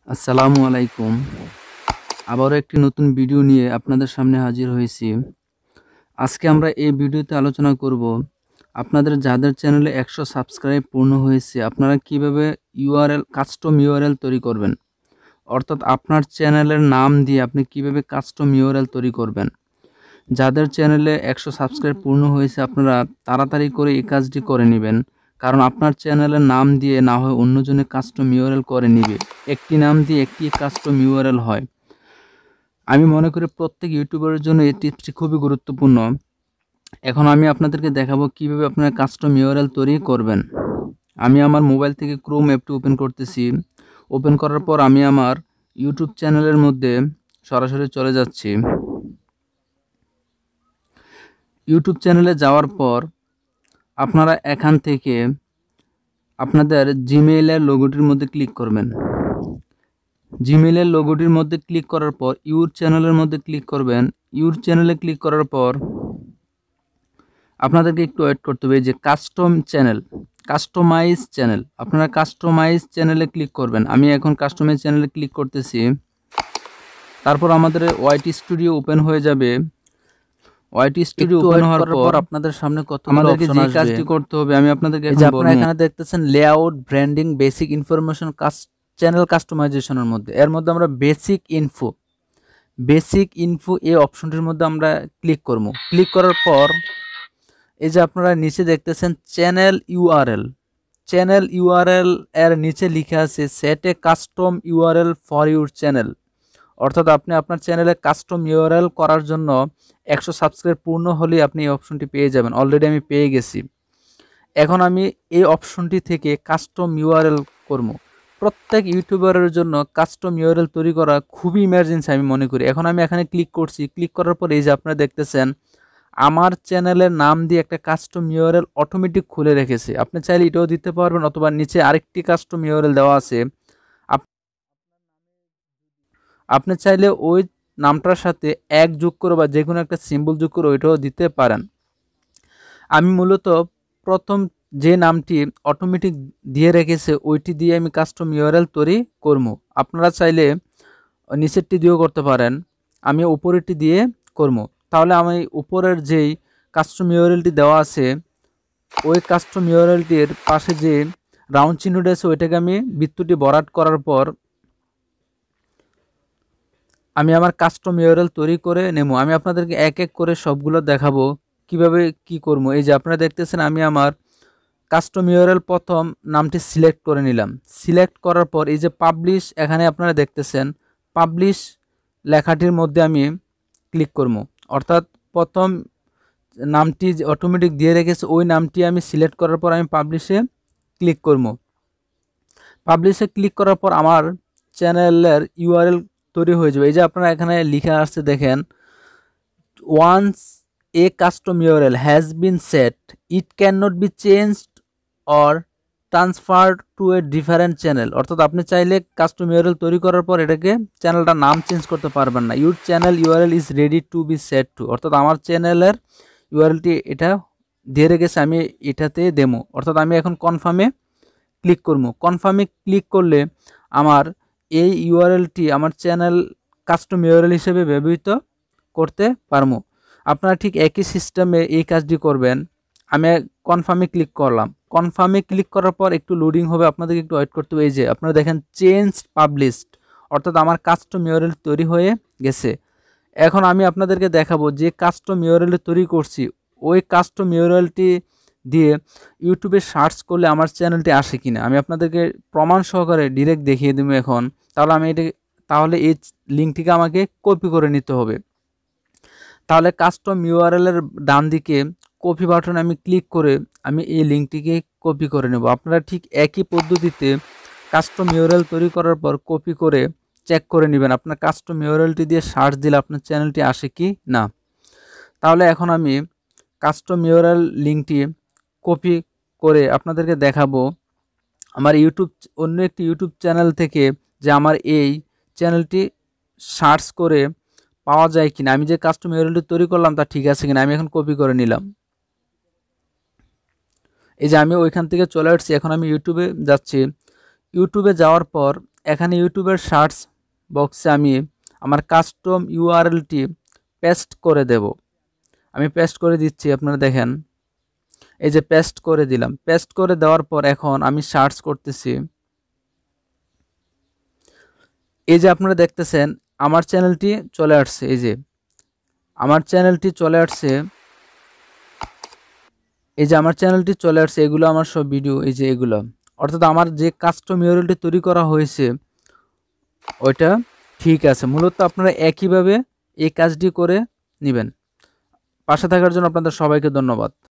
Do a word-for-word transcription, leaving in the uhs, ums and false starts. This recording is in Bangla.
আসসালামুয়ালাইকুম। আবারও একটি নতুন ভিডিও নিয়ে আপনাদের সামনে হাজির হয়েছি। আজকে আমরা এই ভিডিওতে আলোচনা করব আপনাদের যাদের চ্যানেলে একশো সাবস্ক্রাইব পূর্ণ হয়েছে আপনারা কিভাবে ইউআরএল কাস্টম ইউআরএল তৈরি করবেন। অর্থাৎ আপনার চ্যানেলের নাম দিয়ে আপনি কিভাবে কাস্টম ইউআরএল তৈরি করবেন। যাদের চ্যানেলে একশো সাবস্ক্রাইব পূর্ণ হয়েছে আপনারা তাড়াতাড়ি করে এই কাজটি করে নেবেন, কারণ আপনার চ্যানেলের নাম দিয়ে না হয় অন্যজনে কাস্টম ইউআরএল করে নেবে। একটি নাম দিয়ে একটি কাস্টম ইউআরএল হয়। আমি মনে করি প্রত্যেক ইউটিউবারের জন্য এই টিপসটি খুবই গুরুত্বপূর্ণ। এখন আমি আপনাদেরকে দেখাবো কিভাবে আপনারা কাস্টম ইউআরএল তৈরি করবেন। আমি আমার মোবাইল থেকে ক্রোম অ্যাপটি ওপেন করতেছি। ওপেন করার পর আমি আমার ইউটিউব চ্যানেলের মধ্যে সরাসরি চলে যাচ্ছি। ইউটিউব চ্যানেলে যাওয়ার পর আপনারা এখান থেকে আপনাদের জিমেইলের লোগোটির মধ্যে ক্লিক করবেন। জিমেইলের লোগোটির মধ্যে ক্লিক করার পর ইউর চ্যানেলের মধ্যে ক্লিক করবেন। ইউর চ্যানেলে ক্লিক করার পর আপনাদেরকে একটু ওয়েট করতে হবে যে কাস্টম চ্যানেল কাস্টমাইজ চ্যানেল আপনারা কাস্টমাইজ চ্যানেলে ক্লিক করবেন। আমি এখন কাস্টমাইজ চ্যানেলে ক্লিক করতেছি। তারপর আমাদের ওয়াইটি স্টুডিও ওপেন হয়ে যাবে। ওয়াইটি স্টুডিও ওপেন হওয়ার পর আপনাদের সামনে কতগুলো অপশন আসবে। কাজটি করতে হবে আমি আপনাদেরকে এখন বলবো। আপনারা এখানে দেখতেছেন layout, branding, basic information, channel কাস্টমাইজেশনের মধ্যে এর মধ্যে আমরা বেসিক ইনফো বেসিক ইনফো এই অপশনটির মধ্যে আমরা ক্লিক করব। ক্লিক করার পর এই যে আপনারা নিচে দেখতেছেন চ্যানেল ইউআরএল চ্যানেল ইউআরএল এর নিচে লেখা আছে set a custom URL for your channel. অর্থাৎ আপনি আপনার চ্যানেলে কাস্টম ইউআরএল করার জন্য একশো সাবস্ক্রাইব পূর্ণ হলে আপনি এই অপশনটি পেয়ে যাবেন। অলরেডি আমি পেয়ে গেছি। এখন আমি এই অপশনটি থেকে কাস্টম ইউআরএল করব। প্রত্যেক ইউটিউবারের জন্য কাস্টম ইউআরএল তৈরি করা খুবই ইমার্জেন্সি আমি মনে করি। এখন আমি এখানে ক্লিক করছি। ক্লিক করার পর এই যে আপনারা দেখতেছেন আমার চ্যানেলের নাম দিয়ে একটা কাস্টম ইউআরএল অটোমেটিক খুলে রেখেছে। আপনি চাইলে এটাও দিতে পারবেন, অথবা নিচে আরেকটি কাস্টম ইউআরএল দেওয়া আছে। আপনি চাইলে ওই নামটার সাথে এক যোগ করে বা যে কোনো একটা সিম্বল যোগ করে ওইটাও দিতে পারেন। আমি মূলত প্রথম যে নামটি অটোমেটিক দিয়ে রেখেছে ওইটি দিয়ে আমি কাস্টম ইউআরএল তৈরি করব। আপনারা চাইলে নিচেরটি দিয়েও করতে পারেন, আমি উপরেরটি দিয়ে করব। তাহলে আমি উপরের যেই কাস্টম ইউআরএলটি দেওয়া আছে ওই কাস্টম ইউআরএলটির পাশে যে রাউন্ড চিহ্নটি আছে ওইটাকে আমি বৃত্তটি ভরাট করার পর আমি আমার কাস্টম ইউআরএল তৈরি করে নেব। আমি আপনাদেরকে এক এক করে সবগুলো দেখাবো কিভাবে কি করব। এই যে আপনারা দেখতেছেন আমি আমার কাস্টম ইউআরএল প্রথম নামটি সিলেক্ট করে নিলাম। সিলেক্ট করার পর এই যে পাবলিশ এখানে আপনারা দেখতেছেন পাবলিশ লেখাটির মধ্যে আমি ক্লিক করব। অর্থাৎ প্রথম নামটি অটোমেটিক দিয়ে রেখেছে ওই নামটি আমি সিলেক্ট করার পর আমি পাবলিশে ক্লিক করব। পাবলিশে ক্লিক করার পর আমার চ্যানেলের ইউআরএল তৈরি হয়ে যাবে। এই যে আপনারা এখানে লিখে আসছে দেখেন, once a custom URL has been set it can not be changed or transferred to a different channel. অর্থাৎ আপনি চাইলে কাস্টম ইউআরএল তৈরি করার পর এটাকে চ্যানেলটার নাম চেঞ্জ করতে পারবেন না। Your channel URL is ready to be set to. অর্থাৎ আমার চ্যানেলের ইউআরএলটি এটা দিয়ে রেখেছে, আমি এটাতে দেবো। অর্থাৎ আমি এখন কনফার্মে ক্লিক করবো। কনফার্মে ক্লিক করলে আমার এই ইউআরএলটি আমার চ্যানেল কাস্টম ইউআরএল হিসেবে ব্যবহৃত করতে পারবো। আপনারা ঠিক একই সিস্টেমে এই কাজটি করবেন। আমি কনফার্মে ক্লিক করলাম। কনফার্মে ক্লিক করার পর একটু লোডিং হবে, আপনাদেরকে একটু ওয়েট করতে হবে। এই যে আপনারা দেখেন চেঞ্জ পাবলিশড, অর্থাৎ আমার কাস্টম ইউআরএল তৈরি হয়ে গেছে। এখন আমি আপনাদেরকে দেখাবো যে কাস্টম ইউআরএল তৈরি করছি ওই কাস্টম ইউআরএলটি দিয়ে ইউটিউবে সার্চ করলে আমার চ্যানেলটি আসে কিনা আমি আপনাদেরকে প্রমাণ সহকারে ডিরেক্ট দেখিয়ে দেবো এখন। তাহলে আমি এটা তাহলে এই লিঙ্কটিকে আমাকে কপি করে নিতে হবে। তাহলে কাস্টম ইউআরএলের ডান দিকে কপি বাটনে আমি ক্লিক করে আমি এই লিঙ্কটিকে কপি করে নেব। আপনারা ঠিক একই পদ্ধতিতে কাস্টম ইউআরএল তৈরি করার পর কপি করে চেক করে নেবেন আপনার কাস্টম ইউআরএলটি দিয়ে সার্চ দিলে আপনার চ্যানেলটি আসে কি না। তাহলে এখন আমি কাস্টম ইউআরএল লিঙ্কটি কপি করে আপনাদেরকে দেখাবো আমার ইউটিউব অন্য একটি ইউটিউব চ্যানেল থেকে যে আমার এই চ্যানেলটি সার্চ করে পাওয়া যায় কিনা, আমি যে কাস্টম ইউআরএলটি তৈরি করলাম তা ঠিক আছে কিনা। আমি এখন কপি করে নিলাম। এই যে আমি ওইখান থেকে চলে আসছি। এখন আমি ইউটিউবে যাচ্ছি। ইউটিউবে যাওয়ার পর এখানে ইউটিউবের সার্চ বক্সে আমি আমার কাস্টম ইউআরএলটি পেস্ট করে দেব। আমি পেস্ট করে দিচ্ছি, আপনারা দেখেন এই যে পেস্ট করে দিলাম। পেস্ট করে দেওয়ার পর এখন আমি সার্চ করতেছি। এই যে আপনারা দেখতেছেন আমার চ্যানেলটি চলে আসছে, এই যে আমার চ্যানেলটি চলে আসছে এই যে আমার চ্যানেলটি চলে আসছে এগুলো আমার সব ভিডিও, এই যে এগুলো, অর্থাৎ আমার যে কাস্টম ইউআরএলটি তৈরি করা হয়েছে ওইটা ঠিক আছে। মূলত আপনারা একইভাবে এই কাজটি করে নেবেন। পাশে থাকার জন্য আপনাদের সবাইকে ধন্যবাদ।